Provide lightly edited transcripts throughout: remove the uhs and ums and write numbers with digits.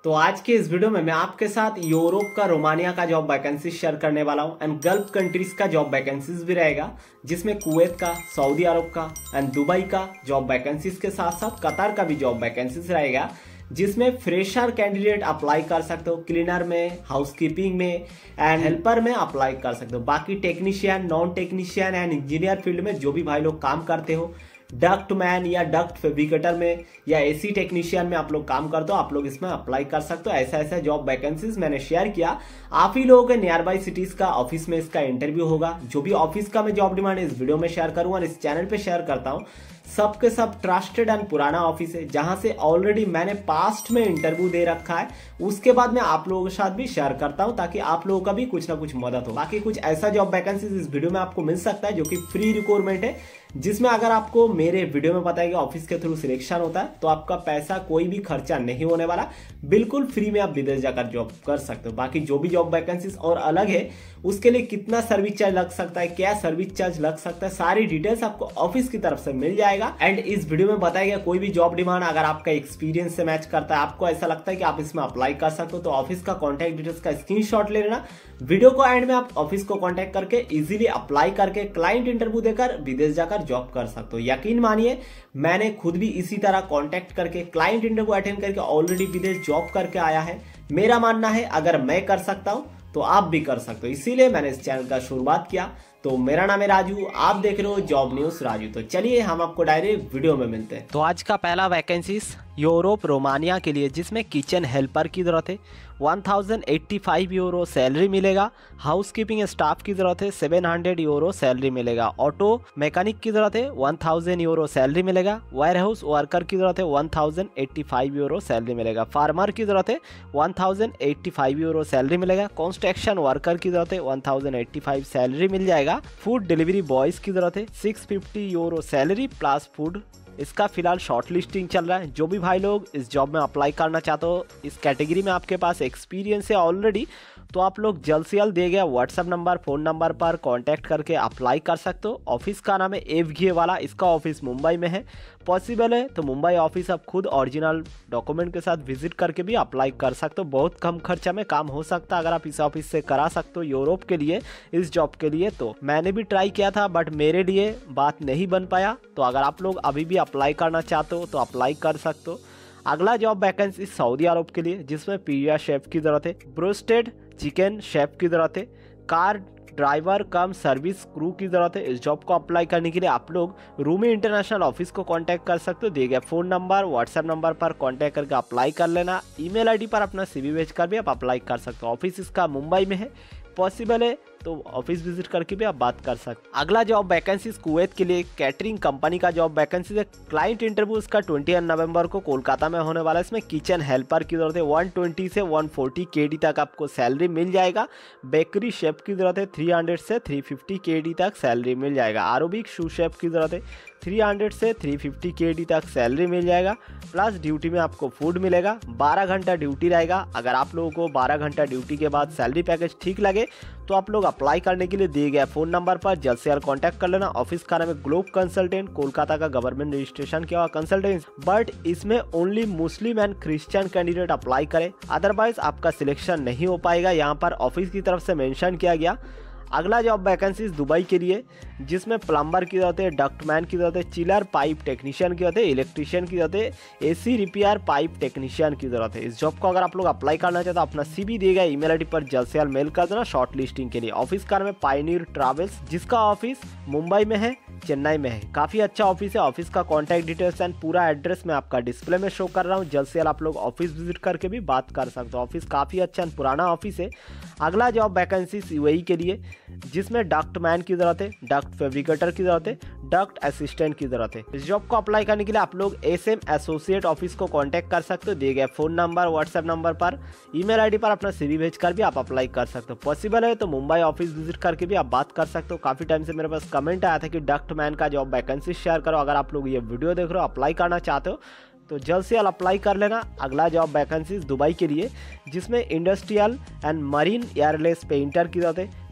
तो आज के इस वीडियो में मैं आपके साथ यूरोप का रोमानिया का जॉब वैकेंसी शेयर करने वाला हूं एंड गल्फ कंट्रीज का जॉब वैकेंसीज भी रहेगा, जिसमें कुवैत का, सऊदी अरब का एंड दुबई का जॉब वैकेंसीज के साथ साथ कतर का भी जॉब वैकेंसीज रहेगा, जिसमें फ्रेशर कैंडिडेट अप्लाई कर सकते हो। क्लीनर में, हाउसकीपिंग में एंड हेल्पर में अप्लाई कर सकते हो। बाकी technician, non technician and engineer field में जो भी भाई लोग काम करते हो, डक्ट मैन या डक्ट फैब्रिकेटर में या एसी टेक्नीशियन में आप लोग काम करते हो, आप लोग इसमें अप्लाई कर सकते हो। ऐसा ऐसा जॉब वैकेंसीज मैंने शेयर किया। आप ही लोगों के नियर बाई सिटीज का ऑफिस में इसका इंटरव्यू होगा। जो भी ऑफिस का मैं जॉब डिमांड इस वीडियो में शेयर करूंगा, इस चैनल पे शेयर करता हूं, सबके सब ट्रस्टेड एंड पुराना ऑफिस है, जहां से ऑलरेडी मैंने पास्ट में इंटरव्यू दे रखा है। उसके बाद मैं आप लोगों के साथ भी शेयर करता हूं ताकि आप लोगों का भी कुछ ना कुछ मदद हो। बाकी कुछ ऐसा जॉब वैकेंसीज इस वीडियो में आपको मिल सकता है जो कि फ्री रिक्वायरमेंट है, जिसमें अगर आपको मेरे वीडियो में पता है कि ऑफिस के थ्रू सिलेक्शन होता है तो आपका पैसा कोई भी खर्चा नहीं होने वाला, बिल्कुल फ्री में आप विदेश जाकर जॉब कर सकते हो। बाकी जो भी जॉब वैकेंसीज और अलग है उसके लिए कितना सर्विस चार्ज लग सकता है, क्या सर्विस चार्ज लग सकता है, सारी डिटेल्स आपको ऑफिस की तरफ से मिल जाएगा। एंड इस वीडियो में बताया गया कोई भी जॉब डिमांड अगर आपका एक्सपीरियंस से मैच करता है, आपको ऐसा लगता है कि आप इसमें अप्लाई कर सकते हो, तो ऑफिस का कॉन्टैक्ट डिटेल्स का स्क्रीनशॉट ले लेना। वीडियो को एंड में आप ऑफिस को कॉन्टैक्ट करके इजीली अप्लाई करके क्लाइंट इंटरव्यू देकर विदेश जाकर जॉब कर सकते हो। यकीन मानिए, मैंने खुद भी इसी तरह कॉन्टैक्ट करके क्लाइंट इंटरव्यू अटेंड करके ऑलरेडी विदेश जॉब करके आया है। मेरा मानना है अगर मैं कर सकता हूं तो आप भी कर सकते हो, इसीलिए मैंने इस चैनल का शुरुआत किया। तो मेरा नाम है राजू, आप देख रहे हो जॉब न्यूज राजू। तो चलिए हम आपको डायरेक्ट वीडियो में मिलते हैं। तो आज का पहला वैकेंसी यूरोप रोमानिया के लिए, जिसमें किचन हेल्पर की जरूरत है। 1085 यूरो सैलरी मिलेगा। हाउसकीपिंग स्टाफ की जरूरत है, 700 यूरो सैलरी मिलेगा। ऑटो मैकेनिक की जरूरत है, 1000 यूरो सैलरी मिलेगा। वेयर हाउस वर्कर की जरूरत है, 1085 यूरो सैलरी मिलेगा। फार्मर की जरूरत है, 1085 यूरो सैलरी मिलेगा। कंस्ट्रक्शन वर्कर की जरूरत है, 1085 सैलरी मिल जाएगा। फूड डिलीवरी बॉयज की जरूरत है, 650 यूरो सैलरी प्लस फूड। इसका फिलहाल शॉर्ट लिस्टिंग चल रहा है। जो भी भाई लोग इस जॉब में अप्लाई करना चाहते हो, इस कैटेगरी में आपके पास एक्सपीरियंस है ऑलरेडी, तो आप लोग जल्द से जल्द दिए गया व्हाट्सएप नंबर, फ़ोन नंबर पर कांटेक्ट करके अप्लाई कर सकते हो। ऑफिस का नाम है एफघे वाला, इसका ऑफिस मुंबई में है। पॉसिबल है तो मुंबई ऑफिस आप खुद ओरिजिनल डॉक्यूमेंट के साथ विजिट करके भी अप्लाई कर सकते हो। बहुत कम खर्चा में काम हो सकता है अगर आप इस ऑफिस से करा सकते हो यूरोप के लिए, इस जॉब के लिए। तो मैंने भी ट्राई किया था बट मेरे लिए बात नहीं बन पाया। तो अगर आप लोग अभी भी अप्लाई करना चाहते हो तो अप्लाई कर सकते हो। अगला जॉब वैकेंसी सऊदी अरब के लिए, जिसमें पिज़्ज़ा शेफ की ज़रूरत है, ब्रोस्टेड चिकन शेफ की ज़रूरत है, car driver cum service crew की ज़रूरत है। इस जॉब को अप्लाई करने के लिए आप लोग रूमी इंटरनेशनल ऑफिस को कांटेक्ट कर सकते हो। दिए गए फ़ोन नंबर, व्हाट्सएप नंबर पर कांटेक्ट करके अप्लाई कर लेना। ईमेल आईडी पर अपना सीवी भेज कर भी आप अप्लाई कर सकते हो। ऑफिस इसका मुंबई में है। पॉसिबल है तो ऑफिस विजिट करके भी आप बात कर सकते। अगला जॉब वैकेंसी कुवैत के लिए कैटरिंग कंपनी का जॉब वैकेंसी है। क्लाइंट इंटरव्यू इसका 20 नवंबर को कोलकाता में होने वाला है। इसमें किचन हेल्पर की जरूरत है, 120 से 140 केडी तक आपको सैलरी मिल जाएगा। बेकरी शेफ की जरूरत है, 300 से 350 केडी तक सैलरी मिल जाएगा। आरोबिक शू शेफ की जरूरत है, 300 से 350 केडी तक सैलरी मिल जाएगा। प्लस ड्यूटी में आपको फूड मिलेगा। 12 घंटा ड्यूटी रहेगा। अगर आप लोगों को 12 घंटा ड्यूटी के बाद सैलरी पैकेज ठीक लगे तो आप लोग अप्लाई करने के लिए दिए गए फ़ोन नंबर पर जल्द से जल्द कॉन्टैक्ट कर लेना। ऑफिस का नाम है ग्लोब कंसल्टेंट, कोलकाता का गवर्नमेंट रजिस्ट्रेशन किया हुआ कंसल्टेंट, बट इसमें only Muslim and Christian candidate apply करें, अदरवाइज आपका सिलेक्शन नहीं हो पाएगा। यहाँ पर ऑफिस की तरफ से मेंशन किया गया। अगला जॉब वैकेंसी दुबई के लिए, जिसमें प्लम्बर की जरूरत है, डक्टमैन की जरूरत है, चिलर पाइप टेक्नीशियन की जरूरत है, इलेक्ट्रीशियन की जरूरत है, एसी रिपेयर पाइप टेक्नीशियन की जरूरत है। इस जॉब को अगर आप लोग अप्लाई करना चाहते हो, अपना सीवी दिए गए ईमेल आईडी पर जल्द से जल्द मेल कर देना शॉर्ट लिस्टिंग के लिए। ऑफिस का नाम है पायनियर ट्रैवल्स, जिसका ऑफिस मुंबई में है, चेन्नई में है। काफ़ी अच्छा ऑफिस है। ऑफिस का कॉन्टैक्ट डिटेल्स एंड पूरा एड्रेस मैं आपका डिस्प्ले में शो कर रहा हूँ। जल्द से जल्द आप लोग ऑफिस विजिट करके भी बात कर सकते हो। ऑफिस काफ़ी अच्छा एंड पुराना ऑफिस है। अगला जॉब वैकेंसी यूएई के लिए, जिसमें डक्ट मैन की ज़रूरत है, डक्ट फैब्रिकेटर की ज़रूरत है, डक्ट असिस्टेंट की ज़रूरत है। इस जॉब को अप्लाई करने के लिए आप लोग एसएम एसोसिएट ऑफिस को कांटेक्ट कर सकते हो। दिए गए फ़ोन नंबर, व्हाट्सएप नंबर पर, ईमेल आईडी पर अपना सीवी भेजकर भी आप अप्लाई कर सकते हो। पॉसिबल है तो मुंबई ऑफिस विजिट करके भी आप बात कर सकते हो। काफ़ी टाइम से मेरे पास कमेंट आया था कि डक्ट मैन का जॉब वैकेंसी शेयर करो। अगर आप लोग ये वीडियो देख रहे हो, अप्लाई करना चाहते हो तो जल्द से जल्द अप्लाई कर लेना। अगला जॉब वैकेंसी दुबई के लिए, जिसमें industrial and marine airless painter की जरूरत है,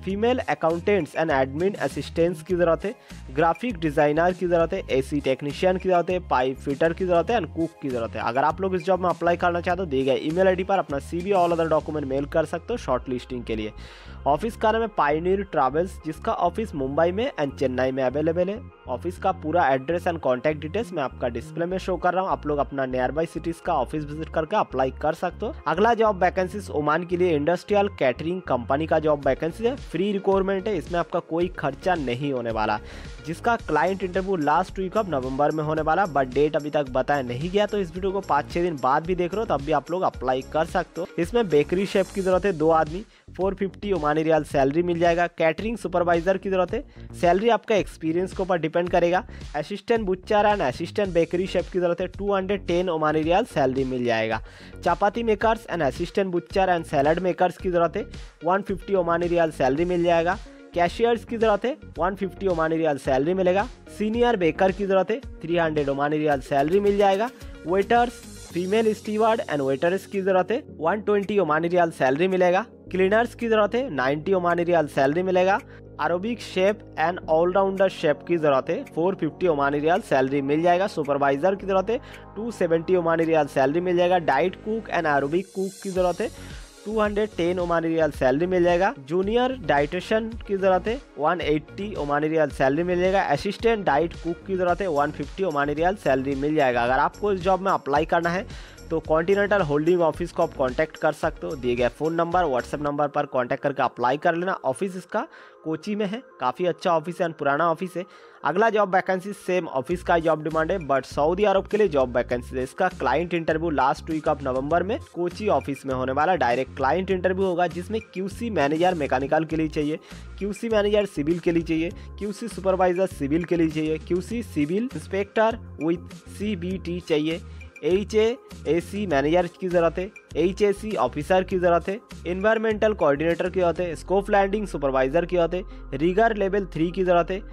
female accountants and admin assistants की ज़रूरत है, ग्राफिक डिज़ाइनर की ज़रूरत है, एसी टेक्नीशियन की ज़रूरत है, पाइप फिटर की ज़रूरत है एंड कुक की ज़रूरत है। अगर आप लोग इस जॉब में अप्लाई करना चाहते हो दिए गए ईमेल आईडी पर अपना CV all other document mail कर सकते हो शॉर्ट लिस्टिंग के लिए। ऑफिस का नाम है पायनियर ट्रैवल्स, जिसका ऑफिस मुंबई में एंड चेन्नई में अवेलेबल है। ऑफिस का पूरा एड्रेस एंड कॉन्टैक्ट डिटेल्स मैं आपका डिस्प्ले में शो कर रहा हूँ, आप लोग अपना नियर बाई सिटीज का ऑफिस विजिट करके अप्लाई कर सकते हो। अगला जॉब वैकेंसीज ओमान के लिए इंडस्ट्रियल कैटरिंग कंपनी का जॉब वैकेंसी है, फ्री रिक्वायरमेंट है, इसमें आपका कोई खर्चा नहीं होने वाला, जिसका client interview last week of नवंबर में होने वाला, बट डेट अभी तक बताया नहीं गया, तो इस वीडियो को 5-6 दिन बाद भी देख रहे हो तब भी आप लोग अप्लाई कर सकते हो। इसमें बेकरी शेफ की जरूरत है 2 आदमी, 450 ओमानी रियाल सैलरी मिल जाएगा। कैटरिंग सुपरवाइजर की जरूरत है, सैलरी आपका एक्सपीरियंस के ऊपर डिपेंड करेगा। Assistant butcher and assistant bakery chef की जरूरत है, 210 ओमानी रियाल सैलरी मिल जाएगा। Chapati makers and assistant butcher and salad makers की जरूरत है, 150 ओमानी रियाल सैलरी मिल जाएगा। कैशियर्स की जरूरत है, 150 ओमानी रियाल सैलरी मिलेगा। सीनियर बेकर की जरूरत है, 300 ओमानी रियाल सैलरी मिल जाएगा। Waiters, female steward and waiters की जरूरत है, 120 ओमानी रियाल सैलरी मिलेगा। क्लीनर्स की जरूरत है, 90 ओमानी रियाल सैलरी मिलेगा। Arabic chef and allrounder chef की जरूरत है, 450 ओमानी रियाल सैलरी मिल जाएगा। सुपरवाइजर की जरूरत है, 270 ओमानी रियाल सैलरी मिल जाएगा। Diet cook and Arabic cook की जरूरत है, 210 ओमानी रियाल सैलरी मिल जाएगा। जूनियर डाइटिशियन की जरूरत है, 180 ओमानी रियाल सैलरी मिल जाएगा। असिस्टेंट डाइट कुक की जरूरत है, 150 ओमानी रियाल सैलरी मिल जाएगा। अगर आपको इस जॉब में अप्लाई करना है तो कॉन्टिनेंटल होल्डिंग ऑफिस को आप कांटेक्ट कर सकते हो, दिए गए फ़ोन नंबर व्हाट्सएप नंबर पर कांटेक्ट करके अप्लाई कर लेना। ऑफिस इसका कोची में है, काफ़ी अच्छा ऑफिस है एंड पुराना ऑफिस है। अगला जॉब वैकेंसी सेम ऑफिस का जॉब डिमांड है, बट सऊदी अरब के लिए जॉब वैकेंसी है। इसका client interview last week of नवंबर में कोची ऑफिस में होने वाला डायरेक्ट क्लाइंट इंटरव्यू होगा, जिसमें QC मैनेजर मैकेनिकल के लिए चाहिए, QC मैनेजर सिविल के लिए चाहिए, QC सुपरवाइजर सिविल के लिए चाहिए, QC civil inspector with CBT चाहिए, HAC मैनेजर की ज़रूरत है, HAC ऑफिसर की ज़रूरत है, इन्वायरमेंटल कोऑर्डिनेटर की ज़रूरत है, स्कोप लैंडिंग सुपरवाइजर की ज़रूरत है, रिगर लेवल 3 की ज़रूरत है,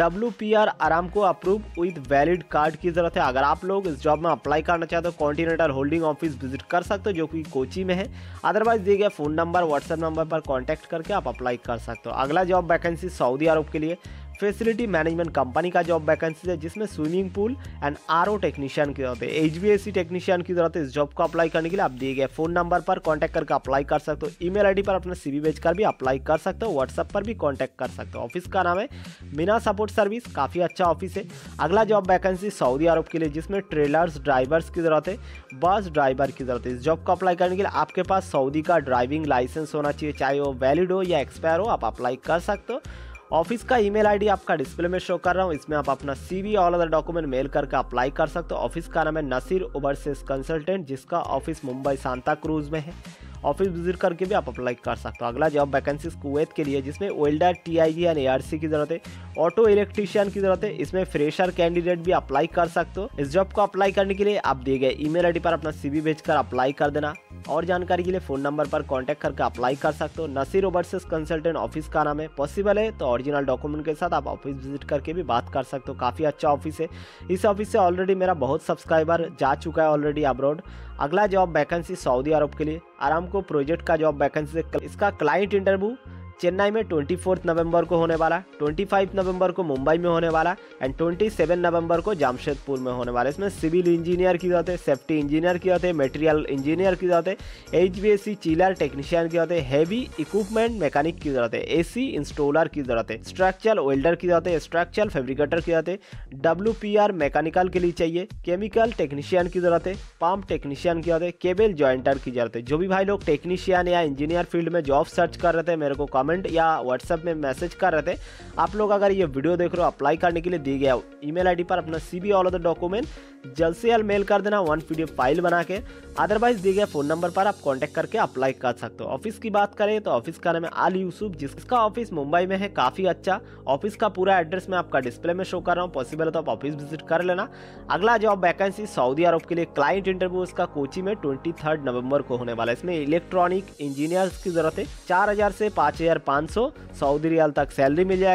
WPR Aramco approve with valid card की ज़रूरत है। अगर आप लोग इस जॉब में अप्लाई करना चाहते हो कॉन्टिनेंटल होल्डिंग ऑफिस विजिट कर सकते हो, जो कि कोची में है। अदरवाइज दिए गए फ़ोन नंबर व्हाट्सएप नंबर पर कॉन्टैक्ट करके आप अप्लाई कर सकते हो। अगला जॉब वैकेंसी सऊदी अरब के लिए फैसिलिटी मैनेजमेंट कंपनी का जॉब वैकेंसी है, जिसमें swimming pool and RO technician की जरूरत है, HVAC टेक्नीशियन की जरूरत है। इस जॉब को अप्लाई करने के लिए आप दिए गए फ़ोन नंबर पर कांटेक्ट करके अप्लाई कर सकते हो। ईमेल आईडी पर अपना CV भेजकर भी अप्लाई कर सकते हो, व्हाट्सएप पर भी कांटेक्ट कर सकते हो। ऑफिस का नाम है मीना सपोर्ट सर्विस, काफ़ी अच्छा ऑफिस है। अगला जॉब वैकेंसी सऊदी अरब के लिए, जिसमें ट्रेलर्स ड्राइवर्स की जरूरत है, बस ड्राइवर की जरूरत है। इस जॉब को अप्लाई करने के लिए आपके पास सऊदी का ड्राइविंग लाइसेंस होना चाहिए, चाहे वो वैलिड हो या एक्सपायर हो, आप अप्लाई कर सकते हो। ऑफिस का ईमेल आईडी आपका डिस्प्ले में शो कर रहा हूँ, इसमें आप अपना CV all other document mail करके अप्लाई कर सकते हो। ऑफिस का नाम है नसीर ओवरसीज कंसल्टेंट, जिसका ऑफिस मुंबई सांता क्रूज में है। ऑफिस विजिट करके भी आप अप्लाई कर सकते हो। अगला जॉब वैकेंसी कुवैत के लिए, जिसमें वेल्डर TIG एंड ARC की जरूरत है, ऑटो इलेक्ट्रीशियन की जरूरत है। इसमें फ्रेशर कैंडिडेट भी अप्लाई कर सकते हो। इस जॉब को अप्लाई करने के लिए आप दिए गए ईमेल आईडी पर अपना CV भेजकर अप्लाई कर देना। और जानकारी के लिए फ़ोन नंबर पर कांटेक्ट करके अप्लाई कर सकते हो। नसीर ओवरसीज कंसल्टेंट ऑफिस का नाम है। पॉसिबल है तो ओरिजिनल डॉक्यूमेंट के साथ आप ऑफिस विजिट करके भी बात कर सकते हो, काफ़ी अच्छा ऑफिस है। इस ऑफिस से ऑलरेडी मेरा बहुत सब्सक्राइबर जा चुका है ऑलरेडी अब्रॉड। अगला जॉब वैकेंसी सऊदी अरब के लिए आरामको प्रोजेक्ट का जॉब वैकेंसी है। इसका क्लाइंट इंटरव्यू चेन्नई में 24 नवंबर को होने वाला, 25 नवंबर को मुंबई में होने वाला एंड 27 नवंबर को जामशेदपुर में होने वाला। इसमें सिविल इंजीनियर की जरूरत है, सेफ्टी इंजीनियर की जरूरत है, मटेरियल इंजीनियर की जरूरत है, HVAC चिलर टेक्नीशियन की जरूरत है, हैवी इक्विपमेंट मैकेनिक की जरूरत है, AC इंस्टॉलर की जरूरत है, स्ट्रक्चरल वेल्डर की जरूरत है, स्ट्रक्चरल फैब्रिकेटर की जरूरत है, WPR मैकेनिकल के लिए चाहिए, केमिकल टेक्नीशियन की जरूरत है, पंप टेक्नीशियन की जरूरत है, केबल जॉइंटर की जरूरत है। जो भी भाई लोग टेक्नीशियन या इंजीनियर फील्ड में जॉब सर्च कर रहे थे, मेरे को कमेंट या व्हाट्सएप में मैसेज कर रहे थे, आप लोग अगर ये वीडियो देख रहे हो, अप्लाई करने के लिए दिए गया ईमेल आईडी पर अपना CV ऑल अदर डॉक्यूमेंट जल्द से जल्द मेल कर देना 1 PDF फाइल बना के। अदरवाइज दिए गए फ़ोन नंबर पर आप कांटेक्ट करके अप्लाई कर सकते हो। ऑफिस की बात करें तो ऑफिस का नाम है आल यूसुफ, जिसका ऑफिस मुंबई में है, काफ़ी अच्छा ऑफिस का पूरा एड्रेस मैं आपका डिस्प्ले में शो कर रहा हूँ, पॉसिबल है तो आप ऑफिस विजिट कर लेना। अगला जॉब वैकेंसी सऊदी अरब के लिए क्लाइंट इंटरव्यू इसका कोची में 23 नवंबर को होने वाला है। इसमें इलेक्ट्रॉनिक इंजीनियर्स की जरूरत है, 4000 से 5500 सऊदी रियाल तक सैलरी मिल जाएगा।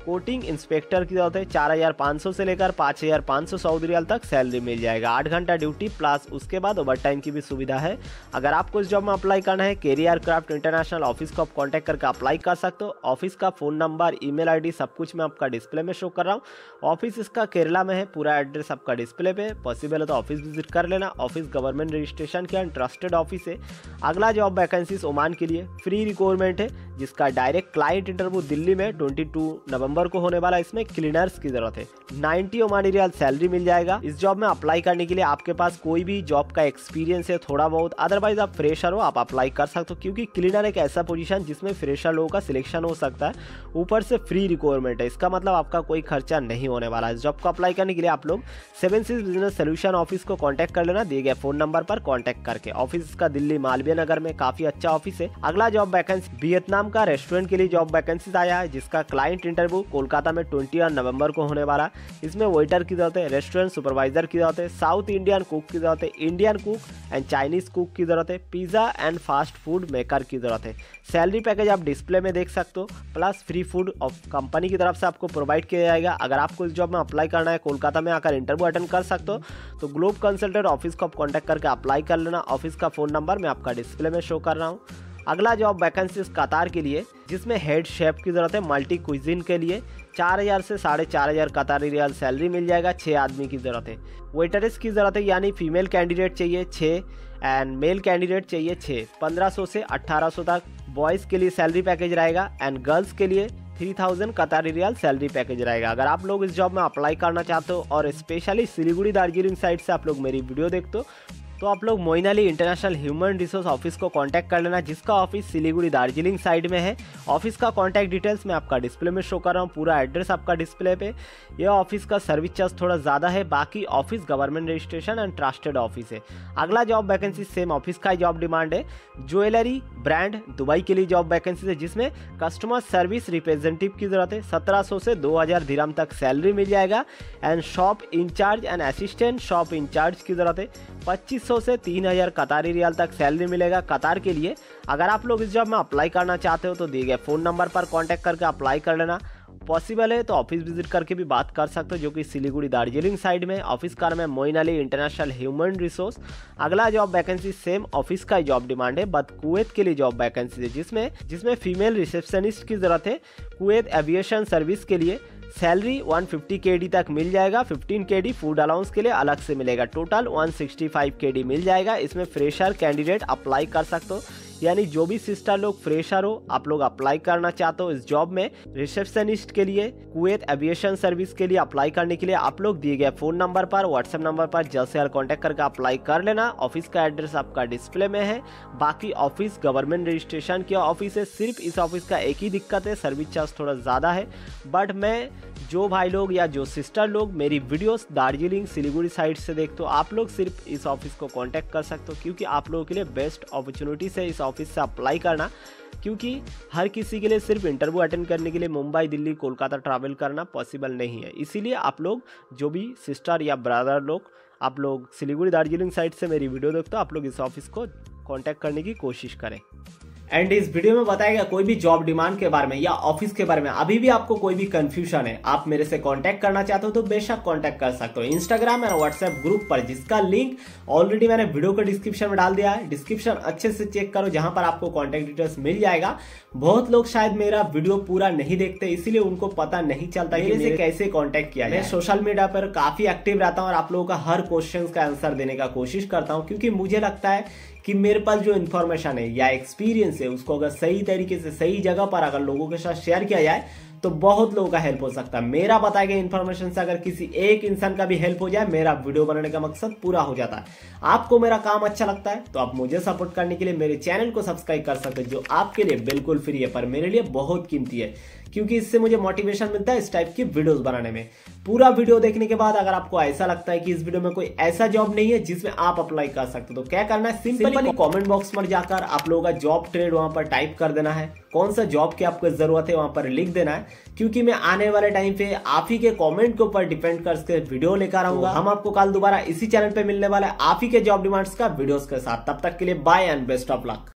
कोटिंग इंस्पेक्टर की जरूरत है, 4500 से लेकर 5500 सऊदी रियाल तक सैलरी मिल जाएगा। 8 घंटा ड्यूटी प्लस उसके बाद ओवर टाइम की भी सुविधा है। अगर आपको इस जॉब में अप्लाई करना है, कैरियर एयरक्राफ्ट इंटरनेशनल ऑफिस को आप कॉन्टैक्ट करके अप्लाई कर सकते हो। ऑफिस का फ़ोन नंबर, ईमेल आईडी सब कुछ मैं आपका डिस्प्ले में शो कर रहा हूँ। ऑफिस इसका केरला में है, पूरा एड्रेस आपका डिस्प्ले पे। पॉसिबल है तो ऑफिस विजिट कर लेना। ऑफिस गवर्नमेंट रजिस्ट्रेशन के ट्रस्टेड ऑफिस है। अगला जॉब वैकेंसीज ओमान के लिए फ्री रिक्वायरमेंट है, जिसका डायरेक्ट क्लाइंट इंटरव्यू दिल्ली में 22 नवंबर को होने वाला। इसमें क्लीनर्स की जरूरत है। 90 ओमानी रियाल सैलरी मिल जाएगा। इस जॉब में अप्लाई करने के लिए आपके पास कोई भी जॉब का एक्सपीरियंस है थोड़ा बहुत, अदरवाइज आप फ्रेशर हो, आप अप्लाई कर सकते हो, क्योंकि क्लीनर एक ऐसा पोजीशन जिसमें फ्रेशर लोगों का सिलेक्शन हो सकता है। ऊपर से फ्री रिक्वायरमेंट है, इसका मतलब आपका कोई खर्चा नहीं होने वाला है। इस जॉब को अप्लाई करने के लिए आप लोग 7 Seas बिजनेस सोल्यूशन ऑफिस को कॉन्टैक्ट कर लेना, दिए गए फोन नंबर पर कॉन्टैक्ट करके। ऑफिस का दिल्ली मालवीय नगर में काफी अच्छा ऑफिस है। अगला जॉब वैकेंसी वियतनाम का रेस्टोरेंट के लिए जॉब वैकेंसी आया है, जिसका क्लाइंट इंटरव्यू कोलकाता में 21 नवंबर को होने वाला। इसमें वेटर की जरूरत है, रेस्टोरेंट सुपरवाइजर की जरूरत है, साउथ इंडियन कुक की जरूरत है, Indian cook and Chinese cook की जरूरत है, pizza and fast food maker की जरूरत है। सैलरी पैकेज आप डिस्प्ले में देख सकते हो, plus free food of company की तरफ से आपको प्रोवाइड किया जाएगा। अगर आपको इस जॉब में अप्लाई करना है, कोलकाता में आकर इंटरव्यू अटेंड कर सकते हो, तो ग्लोब कंसल्टेंट ऑफिस को आप कॉन्टैक्ट करके अप्लाई कर लेना। ऑफिस का फोन नंबर मैं आपका डिस्प्ले में शो कर रहा हूँ। अगला जॉब वैकेंसी कतार के लिए, जिसमें हेड शेफ की जरूरत है मल्टी क्विजीन के लिए। 4000 से 4500 कतारी रियाल सैलरी मिल जाएगा। 6 आदमी की जरूरत है। वेटरेस की जरूरत है, यानी फीमेल कैंडिडेट चाहिए 6 एंड मेल कैंडिडेट चाहिए 6। 1500 से 1800 तक बॉयज़ के लिए सैलरी पैकेज रहेगा एंड गर्ल्स के लिए 3000 कतारी रियाल सैलरी पैकेज रहेगा। अगर आप लोग इस जॉब में अप्लाई करना चाहते हो और स्पेशली सिलीगुड़ी दार्जिलिंग साइड से आप लोग मेरी वीडियो देखते हो, तो आप लोग Moin Ali international human resource office को कांटेक्ट कर लेना, जिसका ऑफिस सिलीगुड़ी दार्जिलिंग साइड में है। ऑफिस का कांटेक्ट डिटेल्स मैं आपका डिस्प्ले में शो कर रहा हूँ, पूरा एड्रेस आपका डिस्प्ले पे। यह ऑफिस का सर्विस चार्ज थोड़ा ज़्यादा है, बाकी office government registration and trusted office है। अगला जॉब वैकेंसी सेम ऑफिस का जॉब डिमांड है। ज्वेलरी ब्रांड दुबई के लिए जॉब वैकेंसी है, जिसमें कस्टमर सर्विस रिप्रेजेंटेटिव की जरूरत है। 1700 से 2000 दिरहम तक सैलरी मिल जाएगा and shop in charge and assistant shop in charge की जरूरत है। 2500 से 3000 कतारी रियाल तक सैलरी मिलेगा कतार के लिए। अगर आप लोग इस जॉब में अप्लाई करना चाहते हो, तो दिए गए फ़ोन नंबर पर कांटेक्ट करके अप्लाई कर लेना। पॉसिबल है तो ऑफिस विजिट करके भी बात कर सकते हो, जो कि सिलीगुड़ी दार्जिलिंग साइड में। ऑफिस का नाम है Moin Ali international human resource. अगला जॉब वैकेंसी सेम ऑफिस का जॉब डिमांड है, बट कुवैत के लिए जॉब वैकेंसी है, जिसमें फीमेल रिसेप्शनिस्ट की जरूरत है। कुवैत एविएशन सर्विस के लिए सैलरी 150 KD तक मिल जाएगा। 15 KD फूड अलाउंस के लिए अलग से मिलेगा। टोटल 165 KD मिल जाएगा। इसमें फ्रेशर कैंडिडेट अप्लाई कर सकते हो, यानी जो भी सिस्टर लोग फ्रेशर हो, आप लोग अप्लाई करना चाहते हो इस जॉब में रिसेप्शनिस्ट के लिए कुवैत एविएशन सर्विस के लिए अप्लाई करने के लिए आप लोग दिए गए फ़ोन नंबर पर व्हाट्सएप नंबर पर जल्द से जल्द कॉन्टैक्ट करके अप्लाई कर लेना। ऑफिस का एड्रेस आपका डिस्प्ले में है। बाकी ऑफिस गवर्नमेंट रजिस्ट्रेशन किया ऑफिस है। सिर्फ इस ऑफिस का एक ही दिक्कत है, सर्विस चार्ज थोड़ा ज़्यादा है। बट मैं जो भाई लोग या जो सिस्टर लोग मेरी वीडियोस दार्जिलिंग सिलीगुड़ी साइड से देखते हो, आप लोग सिर्फ इस ऑफिस को कांटेक्ट कर सकते हो, क्योंकि आप लोगों के लिए बेस्ट अपॉर्चुनिटी है इस ऑफिस से अप्लाई करना। क्योंकि हर किसी के लिए सिर्फ इंटरव्यू अटेंड करने के लिए मुंबई, दिल्ली, कोलकाता ट्रैवल करना पॉसिबल नहीं है। इसीलिए आप लोग जो भी सिस्टर या ब्रदर लोग, आप लोग सिलीगुड़ी दार्जिलिंग साइड से मेरी वीडियो देखते हो, आप लोग इस ऑफिस को कांटेक्ट करने की कोशिश करें। एंड इस वीडियो में बताएगा कोई भी जॉब डिमांड के बारे में या ऑफिस के बारे में अभी भी आपको कोई भी कंफ्यूजन है, आप मेरे से कांटेक्ट करना चाहते हो तो बेशक कांटेक्ट कर सकते हो इंस्टाग्राम और व्हाट्सएप ग्रुप पर, जिसका लिंक ऑलरेडी मैंने वीडियो के डिस्क्रिप्शन में डाल दिया है। डिस्क्रिप्शन अच्छे से चेक करो, जहां पर आपको कांटेक्ट डिटेल्स मिल जाएगा। बहुत लोग शायद मेरा वीडियो पूरा नहीं देखते, इसीलिए उनको पता नहीं चलता कि मेरे से कैसे कांटेक्ट किया जाए। मैं सोशल मीडिया पर काफी एक्टिव रहता हूँ और आप लोगों का हर क्वेश्चन का आंसर देने का कोशिश करता हूँ, क्योंकि मुझे लगता है कि मेरे पास जो इन्फॉर्मेशन है या एक्सपीरियंस है, उसको अगर सही तरीके से सही जगह पर अगर लोगों के साथ शेयर किया जाए तो बहुत लोगों का हेल्प हो सकता है। मेरा बताए गए इन्फॉर्मेशन से अगर किसी एक इंसान का भी हेल्प हो जाए, मेरा वीडियो बनाने का मकसद पूरा हो जाता है। आपको मेरा काम अच्छा लगता है तो आप मुझे सपोर्ट करने के लिए मेरे चैनल को सब्सक्राइब कर सकते हैं, जो आपके लिए बिल्कुल फ्री है पर मेरे लिए बहुत कीमती है, क्योंकि इससे मुझे मोटिवेशन मिलता है इस टाइप की वीडियोस बनाने में। पूरा वीडियो देखने के बाद अगर आपको ऐसा लगता है कि इस वीडियो में कोई ऐसा जॉब नहीं है जिसमें आप अप्लाई कर सकते हो, तो क्या करना है, सिंपली कमेंट बॉक्स में जाकर आप लोगों का जॉब ट्रेड वहां पर टाइप कर देना है। कौन सा जॉब की आपको जरूरत है वहां पर लिख देना है, क्योंकि मैं आने वाले टाइम पे आप ही के कमेंट के ऊपर डिपेंड करके वीडियो लेकर आऊंगा। हम आपको कल दोबारा इसी चैनल पे मिलने वाले आप ही के जॉब डिमांड्स का वीडियोस के साथ। तब तक के लिए bye and best of luck.